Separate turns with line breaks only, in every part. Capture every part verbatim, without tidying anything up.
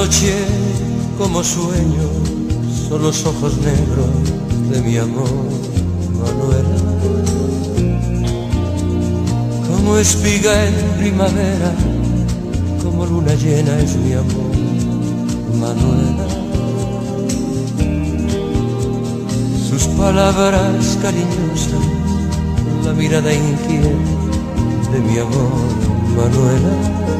noche como sueño son los ojos negros de mi amor, Manuela. Como espiga en primavera, como luna llena es mi amor, Manuela. Sus palabras cariñosas, la mirada inquieta de mi amor, Manuela.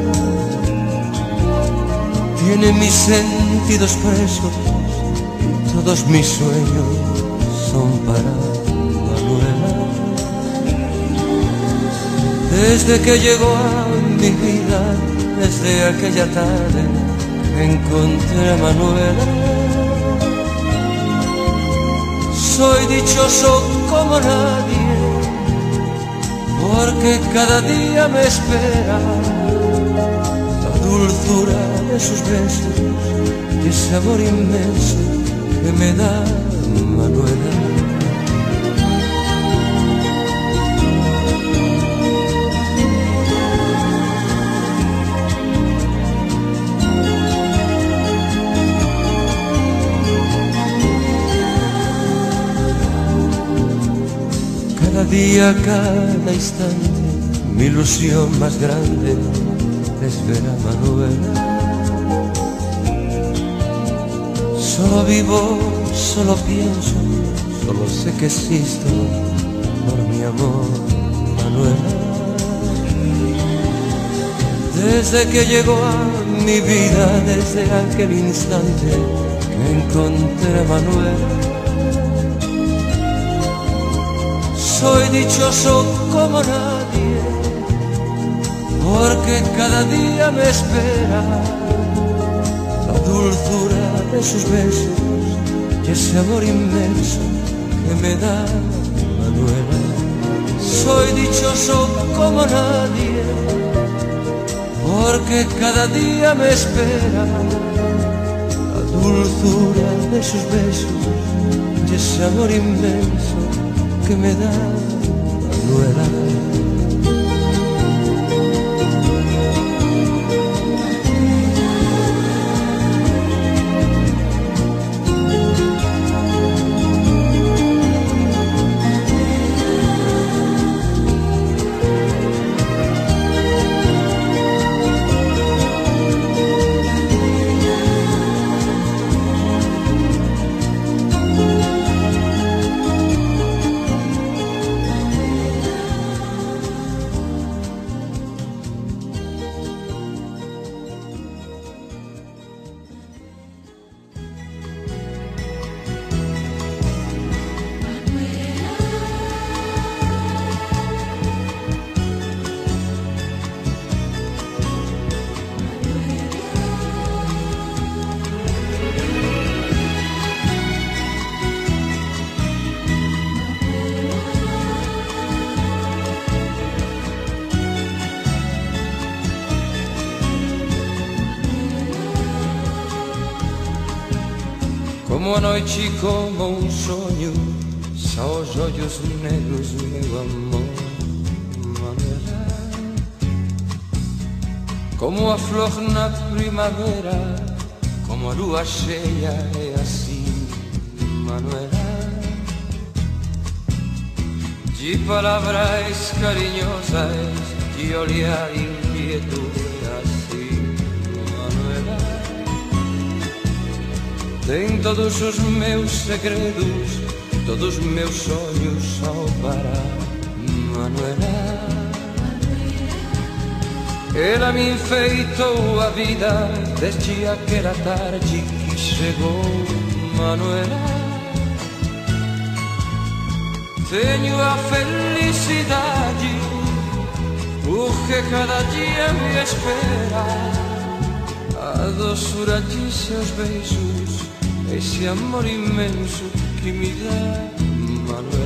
Tiene mis sentidos presos, todos mis sueños son para Manuela. Desde que llegó a mi vida, desde aquella tarde, encontré a Manuela. Soy dichoso como nadie, porque cada día me espera la dulzura de sus besos y ese amor inmenso que me da Manuela. Cada día, cada instante, mi ilusión más grande es ver a Manuela. Solo vivo, solo pienso, solo sé que existo por mi amor, Manuela. Desde que llegó a mi vida, desde aquel instante que encontré a Manuela, soy dichoso como nadie, porque cada día me espera la dulzura de sus besos y ese amor inmenso que me da Manuela. Soy dichoso como nadie, porque cada día me espera la dulzura de sus besos y ese amor inmenso que me da Manuela. Como a noite, como um sonho, só os olhos negros, meu amor, Manuela. Como a flor na primavera, como a lua cheia, é assim, Manuela. De palavras carinhosas, de olhar inquieto, é assim, Manuela. Tem todos os meus segredos, todos os meus sonhos só para Manuela. Ela me enfeitou a vida desde aquela tarde que chegou, Manuela. Tenho a felicidade porque cada dia me espera a doçura de seus beijos, esse amor imenso que me dá Manuela.